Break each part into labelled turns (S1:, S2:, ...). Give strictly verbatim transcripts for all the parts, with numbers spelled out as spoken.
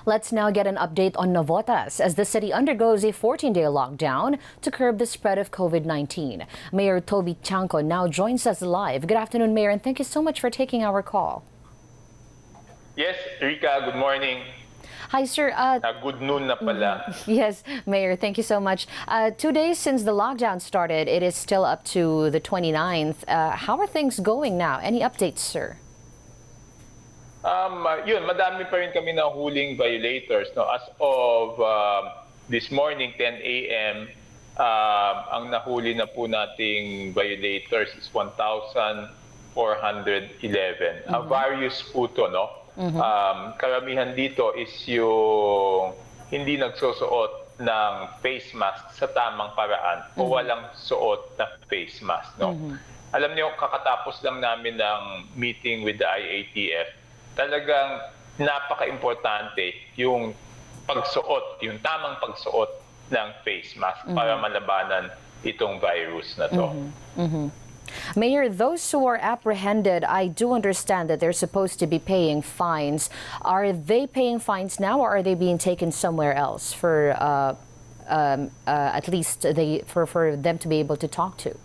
S1: Let's now get an update on Navotas as the city undergoes a fourteen-day lockdown to curb the spread of COVID nineteen. Mayor Toby Chanco now joins us live. Good afternoon, Mayor, and thank you so much for taking our call.
S2: Yes, Rika, good morning.
S1: Hi, sir. Uh,
S2: uh, good noon na pala.
S1: Yes, Mayor, thank you so much. Uh, two days since the lockdown started, it is still up to the twenty-ninth. Uh, how are things going now? Any updates, sir?
S2: Um, uh, yun, madami pa rin kami na huling violators. No? As of uh, this morning, ten A M, uh, ang nahuli na po nating violators is one thousand four hundred eleven. Mm-hmm. uh, various po to, no? Mm-hmm. um, karamihan dito is yung hindi nagsusuot ng face mask sa tamang paraan, mm-hmm, o walang suot na face mask. No? Mm-hmm. Alam niyo, kakatapos lang namin ng meeting with the I A T F, talagang napaka-importante yung pagsuot, yung tamang pagsuot ng face mask, mm-hmm, para malabanan itong virus na to.
S1: Mm-hmm. Mm-hmm. Mayor, those who are apprehended, I do understand that they're supposed to be paying fines. Are they paying fines now, or are they being taken somewhere else for uh, um, uh, at least they for, for them to be able to talk to?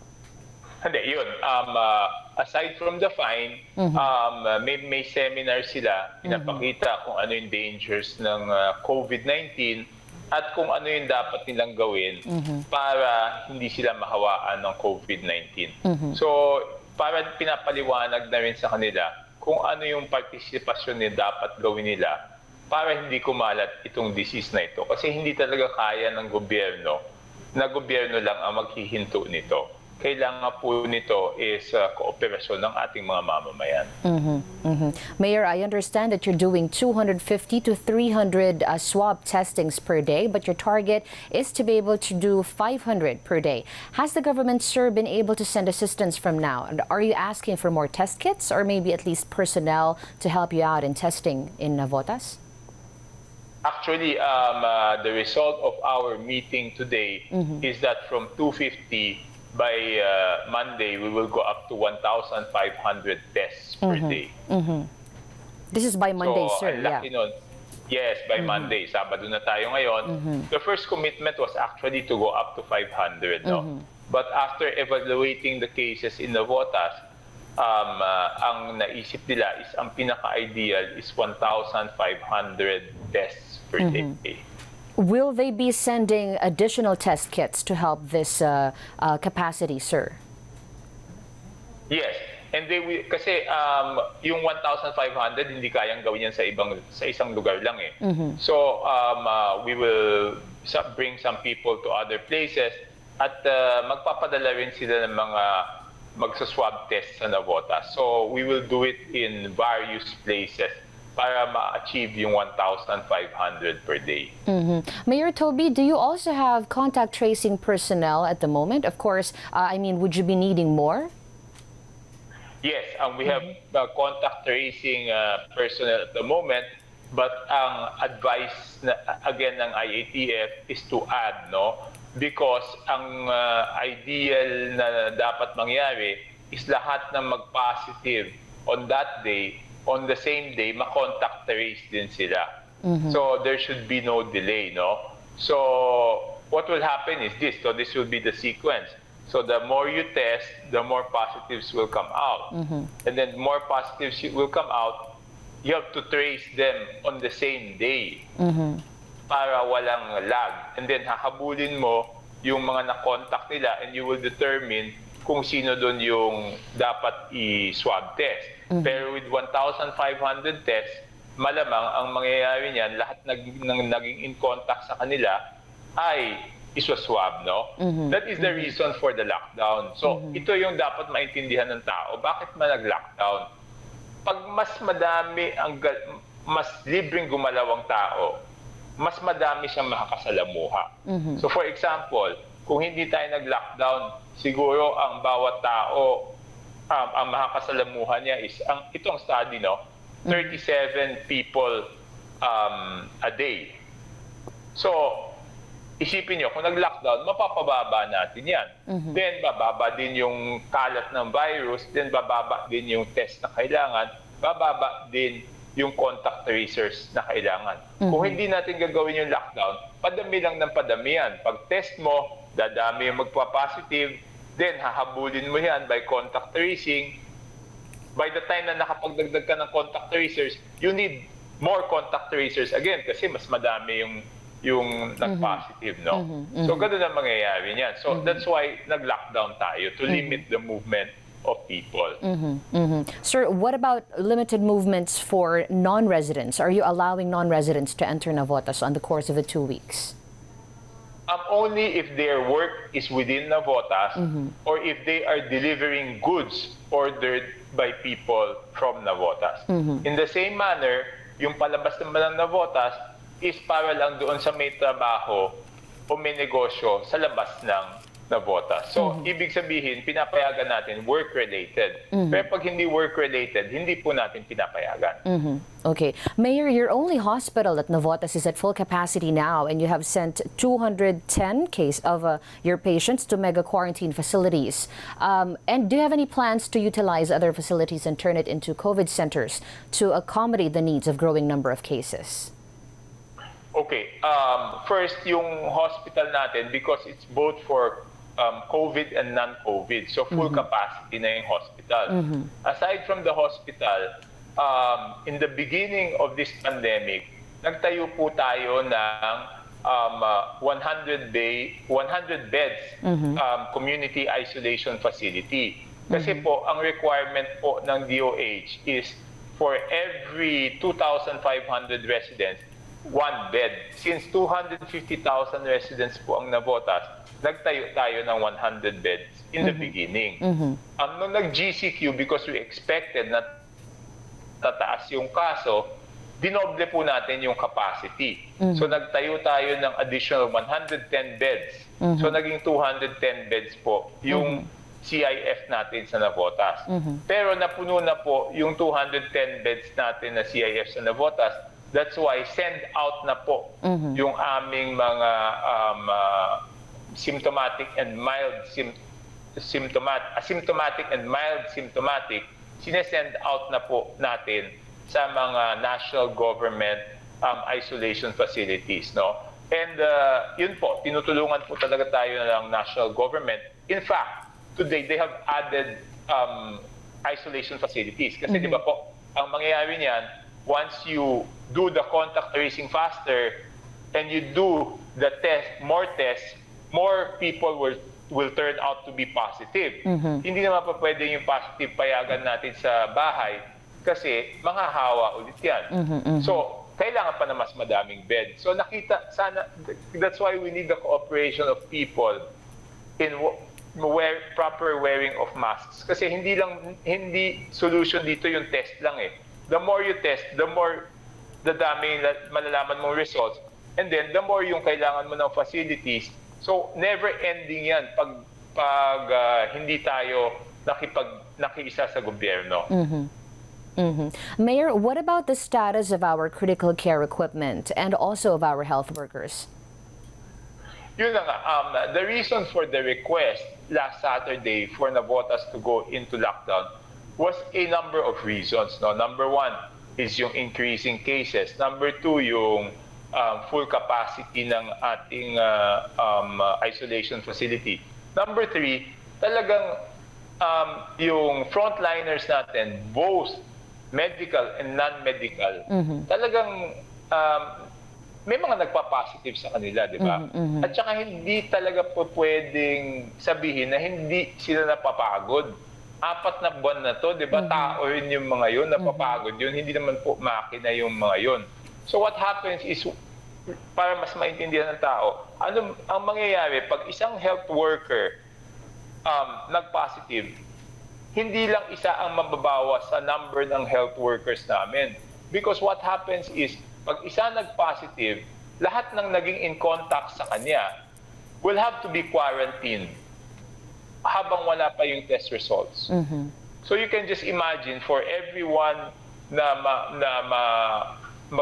S2: Hindi, yun. Um, uh, aside from the fine, mm-hmm, um, uh, may, may seminar sila, pinapakita, mm-hmm, kung ano yung dangers ng uh, COVID nineteen at kung ano yung dapat nilang gawin, mm-hmm, para hindi sila mahawaan ng COVID nineteen. Mm-hmm. So, para pinapaliwanag na rin sa kanila kung ano yung partisipasyon nila dapat gawin nila para hindi kumalat itong disease na ito. Kasi hindi talaga kaya ng gobyerno na gobyerno lang ang maghihinto nito. Kailangan po nito is uh, kooperasyon ng ating mga mamamayan.
S1: Mm-hmm. Mm-hmm. Mayor, I understand that you're doing two hundred fifty to three hundred uh, swab testings per day, but your target is to be able to do five hundred per day. Has the government, sir, been able to send assistance from now? And are you asking for more test kits or maybe at least personnel to help you out in testing in Navotas?
S2: Actually, um, uh, the result of our meeting today, mm-hmm, is that from two fifty, by uh, Monday, we will go up to one thousand five hundred tests, mm-hmm, per day. Mm-hmm.
S1: This is by Monday,
S2: so,
S1: sir.
S2: Yeah. Nun. Yes, by, mm-hmm, Monday. Sabado na tayo ngayon. Mm-hmm. The first commitment was actually to go up to five hundred. No? Mm-hmm. But after evaluating the cases in Navotas, um, uh, ang naisip nila is ang pinaka-ideal is one thousand five hundred tests per, mm-hmm, day.
S1: Will they be sending additional test kits to help this uh, uh, capacity, sir?
S2: Yes. And they will, kasi um, yung one thousand five hundred, hindi kayang gawin yan sa, ibang, sa isang lugar lang eh. Mm-hmm. So um, uh, we will bring some people to other places at uh, magpapadala rin sila ng mga magsa-swab test sa Navotas. So we will do it in various places para ma-achieve yung one thousand five hundred per day.
S1: Mm-hmm. Mayor Toby, do you also have contact tracing personnel at the moment? Of course, uh, I mean, would you be needing more?
S2: Yes, um, we have uh, contact tracing uh, personnel at the moment, but ang advice na, again ng I A T F is to add, no? Because ang uh, ideal na dapat mangyari is lahat ng mag-positive on that day, on the same day, ma-contact trace din sila. Mm-hmm. So there should be no delay, no? So what will happen is this. So this will be the sequence. So the more you test, the more positives will come out. Mm-hmm. And then more positives will come out, you have to trace them on the same day, mm-hmm, para walang lag. And then hahabulin mo yung mga na-contact nila and you will determine kung sino doon yung dapat i-swab test. Mm-hmm. Pero with one thousand five hundred tests, malamang ang mangyayari niyan, lahat nag, nang naging in contact sa kanila ay iswa-swab, no? Mm-hmm. That is the reason for the lockdown. So, mm-hmm, ito yung dapat maintindihan ng tao. Bakit man nag-lockdown? Pag mas madami, ang mas libreng gumalaw ang tao, mas madami siyang makakasalamuha. Mm-hmm. So, for example, kung hindi tayo nag-lockdown, siguro ang bawat tao, um, ang makakasalamuhan niya is, ang itong study, no, thirty-seven people um, a day. So, isipin nyo, kung nag-lockdown, mapapababa natin yan. Mm-hmm. Then, bababa din yung kalat ng virus, then bababa din yung test na kailangan, bababa din yung contact tracers na kailangan. Mm-hmm. Kung hindi natin gagawin yung lockdown, padami lang ng padami yan. Pag test mo, dadami yung magpa-positive, then hahabulin mo yan by contact tracing. By the time na nakapagdagdag ka ng contact tracers, you need more contact tracers again kasi mas madami yung yung nag-positive, no? Mm-hmm. Mm-hmm. So, ganun ang mangyayari niyan. So, mm-hmm. that's why nag-lockdown tayo, to mm-hmm. limit the movement of people.
S1: Mm-hmm. Mm-hmm. Sir, what about limited movements for non-residents? Are you allowing non-residents to enter Navotas on the course of the two weeks?
S2: Um, only if their work is within Navotas mm-hmm. or if they are delivering goods ordered by people from Navotas. Mm-hmm. In the same manner, yung palabas naman ng Navotas is para lang doon sa may trabaho o may negosyo sa labas ng Navotas. So, mm-hmm. ibig sabihin, pinapayagan natin work-related. Mm-hmm. Pero pag hindi work-related, hindi po natin pinapayagan.
S1: Mm-hmm. Okay. Mayor, your only hospital at Navotas is at full capacity now, and you have sent two hundred ten case of uh, your patients to mega quarantine facilities. Um, and do you have any plans to utilize other facilities and turn it into COVID centers to accommodate the needs of growing number of cases?
S2: Okay. Um, first, yung hospital natin, because it's both for um, COVID and non-COVID, so full mm-hmm. capacity na yung hospital. Mm-hmm. Aside from the hospital, um, in the beginning of this pandemic, nagtayo po tayo ng um, uh, one hundred beds mm-hmm. um, community isolation facility. Kasi mm-hmm. po, ang requirement po ng D O H is for every two thousand five hundred residents, one bed. Since two hundred fifty thousand residents po ang Navotas, nagtayo tayo ng one hundred beds in mm-hmm. the beginning. Mm-hmm. Um, nung nag-G C Q, because we expected na tataas yung kaso, dinoble po natin yung capacity. Mm-hmm. So nagtayo tayo ng additional one hundred ten beds. Mm-hmm. So naging two hundred ten beds po yung mm-hmm. C I F natin sa Navotas. Mm-hmm. Pero napuno na po yung two hundred ten beds natin na C I F sa Navotas. That's why send out na po mm-hmm. yung aming mga um, uh, symptomatic and mild sim symptomatic, asymptomatic and mild symptomatic, sinesend out na po natin sa mga national government um, isolation facilities, no? And uh, yun po, tinutulungan po talaga tayo ng national government. In fact, today they have added um, isolation facilities. Kasi mm-hmm. di ba po, ang mangyayari niyan, once you do the contact tracing faster and you do the test, more tests, more people will will turn out to be positive. Mm-hmm. Hindi naman pa pwede yung positive payagan natin sa bahay kasi manghahawa ulit yan. Mm-hmm, mm-hmm. So, kailangan pa na mas madaming bed. So, nakita, sana, that's why we need the cooperation of people in wear, proper wearing of masks. Kasi hindi lang, hindi solution dito yung test lang eh. The more you test, the more dadami malalaman mong results. And then, the more yung kailangan mo ng facilities. So, never ending yan pag, pag uh, hindi tayo nakipag, nakiisa sa gobyerno.
S1: Mm-hmm. Mm-hmm. Mayor, what about the status of our critical care equipment and also of our health workers?
S2: Yun na nga. Um, the reason for the request last Saturday for Navotas to go into lockdown was a number of reasons. No? Number one is yung increasing cases. Number two, yung um, full capacity ng ating uh, um, uh, isolation facility. Number three, talagang um, yung frontliners natin, both medical and non-medical, mm-hmm. talagang um, may mga nagpa-positive sa kanila, di ba? Mm-hmm, mm-hmm. At saka hindi talaga po pwedeng sabihin na hindi sila napapagod. Apat na buwan na to, di ba? Mm-hmm. Tao yun yung mga yun, napapagod yun. Hindi naman po makina yung mga yun. So what happens is, para mas maintindihan ng tao, ano ang mangyayari pag isang health worker um, nag-positive, hindi lang isa ang mababawas sa number ng health workers namin. Because what happens is, pag isa nag-positive, lahat ng naging in contact sa kanya will have to be quarantined habang wala pa yung test results. Mm-hmm. So you can just imagine, for everyone na, ma, na ma,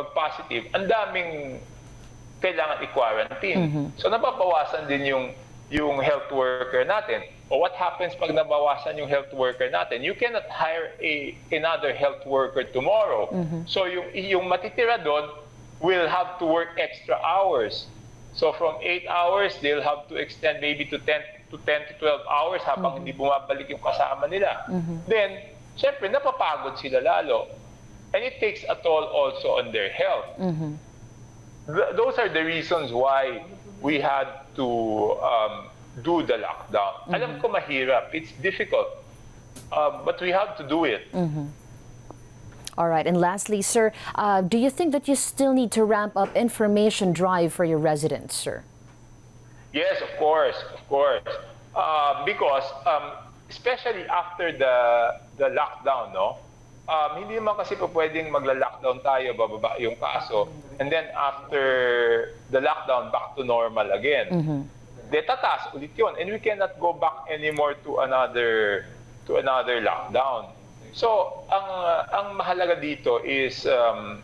S2: mag-positive, ang daming kailangan i-quarantine. Mm-hmm. So nababawasan din yung yung health worker natin. O what happens pag nabawasan yung health worker natin? You cannot hire a, another health worker tomorrow. Mm-hmm. So yung, yung matitira doon will have to work extra hours. So from eight hours, they'll have to extend maybe to ten to twelve hours habang mm-hmm. hindi bumabalik yung kasama nila. Mm-hmm. Then, syempre, napapagod sila lalo. And it takes a toll also on their health. Mm-hmm. Th- those are the reasons why we had to um, do the lockdown. Mm-hmm. Alam ko mahirap. It's difficult. Uh, but we have to do it.
S1: Mm-hmm. All right. And lastly, sir, uh, do you think that you still need to ramp up information drive for your residents, sir?
S2: Yes, of course. Of course. Uh, because um, especially after the the lockdown, no? Um, hindi naman kasi po pwedeng magla-lockdown tayo, bababa yung kaso, and then after the lockdown, back to normal again. Mm-hmm. De tataas ulit yun, and we cannot go back anymore to another to another lockdown. So, ang uh, ang mahalaga dito is um,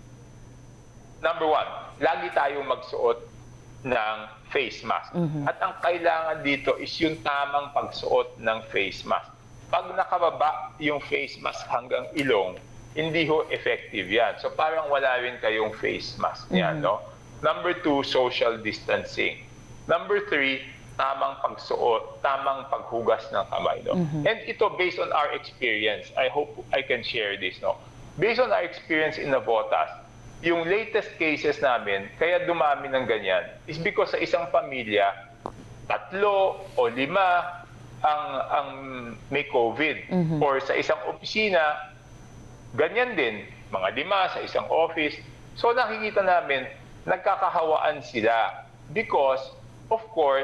S2: number one, lagi tayong magsuot ng face mask. Mm-hmm. At ang kailangan dito is yung tamang pagsuot ng face mask. Pag nakababa yung face mask hanggang ilong, hindi ho effective yan. So parang wala rin kayong face mask niyan, mm-hmm. no? Number two, social distancing. Number three, tamang pagsuot, tamang paghugas ng kamay, no? Mm-hmm. And ito based on our experience. I hope I can share this, no? Based on our experience in Navotas, yung latest cases namin, kaya dumami ng ganyan, is because sa isang pamilya, tatlo o lima ang ang may COVID. Mm-hmm. Or sa isang opisina, ganyan din, mga lima sa isang office. So nakikita namin, nagkakahawaan sila because, of course,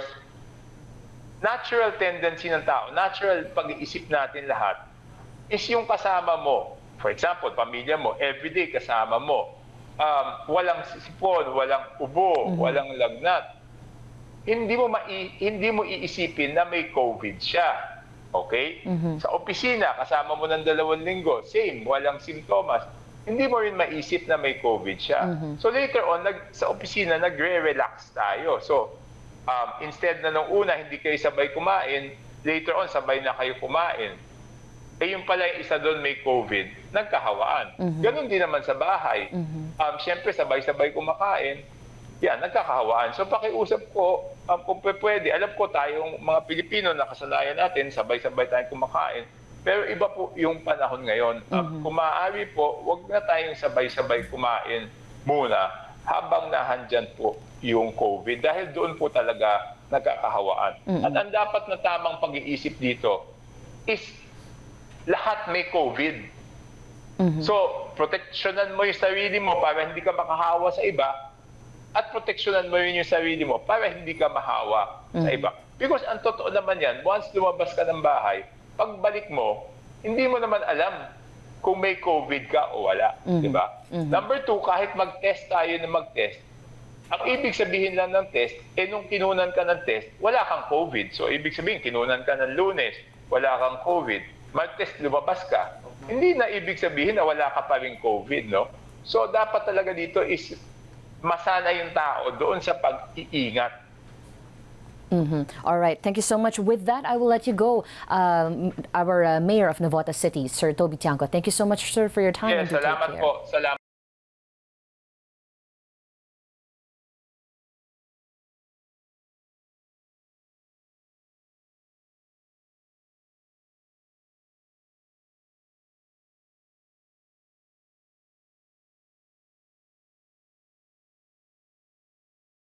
S2: natural tendency ng tao, natural pag-iisip natin lahat, is yung kasama mo. For example, pamilya mo, everyday kasama mo. Um, walang sipon, walang ubo, mm-hmm. walang lagnat. Hindi mo mai, hindi mo iisipin na may COVID siya. Okay? Mm-hmm. Sa opisina, kasama mo ng dalawang linggo, same, walang simptomas. Hindi mo rin maisip na may COVID siya. Mm-hmm. So later on, nag, sa opisina, nagre-relax tayo. So, um, instead na nung una, hindi kayo sabay kumain, later on, sabay na kayo kumain. Eh yung pala yung isa doon may COVID, nagkahawaan. Mm-hmm. Ganon din naman sa bahay. Mm-hmm. Um, Siyempre, sabay-sabay kumakain, yan, nagkakahawaan. So pakiusap ko, um, kung pwede, alam ko tayong mga Pilipino na kasanayan natin, sabay-sabay tayong kumakain. Pero iba po yung panahon ngayon. Um, mm-hmm. Kung maaari po, wag na tayong sabay-sabay kumain muna habang nahandyan po yung COVID. Dahil doon po talaga nagkakahawaan. Mm-hmm. At ang dapat na tamang pag-iisip dito is lahat may COVID. Mm-hmm. So, proteksyonan mo yung sarili mo para hindi ka makahawa sa iba at proteksyonan mo yun yung sarili mo para hindi ka mahawa mm-hmm. sa iba. Because ang totoo naman yan, once lumabas ka ng bahay, pagbalik mo, hindi mo naman alam kung may COVID ka o wala. Mm-hmm. Diba? Mm-hmm. Number two, kahit mag-test tayo na mag-test, ang ibig sabihin lang ng test, eh nung kinunan ka ng test, wala kang COVID. So, ibig sabihin, kinunan ka ng Lunes, wala kang COVID. Mag-test, lumabas ka. Hindi na ibig sabihin na wala ka pa rin COVID, no? So, dapat talaga dito is masana yung tao doon sa pag-iingat.
S1: Mm-hmm. All right. Thank you so much. With that, I will let you go. Um, our uh, Mayor of Navotas City, Sir Toby Tiangco. Thank you so much, sir, for your time.
S2: Yes, salamat po. Salamat.